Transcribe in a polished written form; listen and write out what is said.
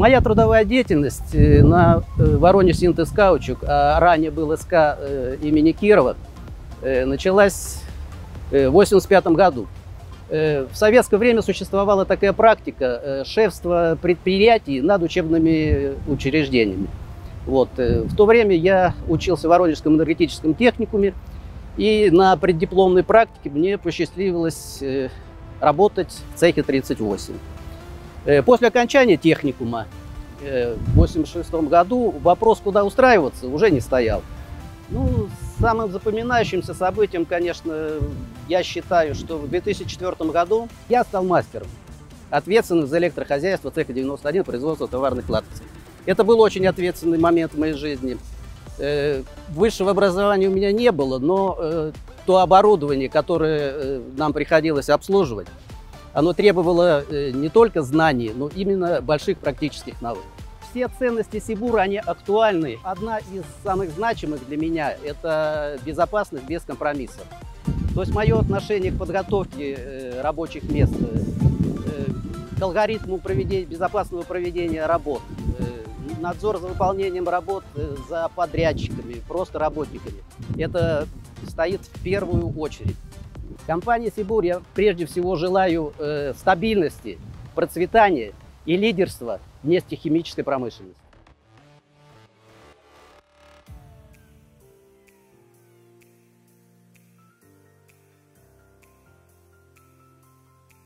Моя трудовая деятельность на Воронеж Синтез Каучук, а ранее был СК имени Кирова, началась в 1985 году. В советское время существовала такая практика шефства предприятий над учебными учреждениями. В то время я учился в Воронежском энергетическом техникуме, и на преддипломной практике мне посчастливилось работать в цехе 38. После окончания техникума в 1986 году вопрос, куда устраиваться, уже не стоял. Самым запоминающимся событием, конечно, я считаю, что в 2004 году я стал мастером, ответственным за электрохозяйство цеха 91 производства товарных латексов. Это был очень ответственный момент в моей жизни. Высшего образования у меня не было, но то оборудование, которое нам приходилось обслуживать, оно требовало не только знаний, но именно больших практических навыков. Все ценности Сибура, они актуальны. Одна из самых значимых для меня – это безопасность без компромиссов. То есть мое отношение к подготовке рабочих мест, к алгоритму безопасного проведения работ, надзор за выполнением работ за подрядчиками, просто работниками – это стоит в первую очередь. Компании Сибур я прежде всего желаю стабильности, процветания и лидерства в нефтехимической промышленности.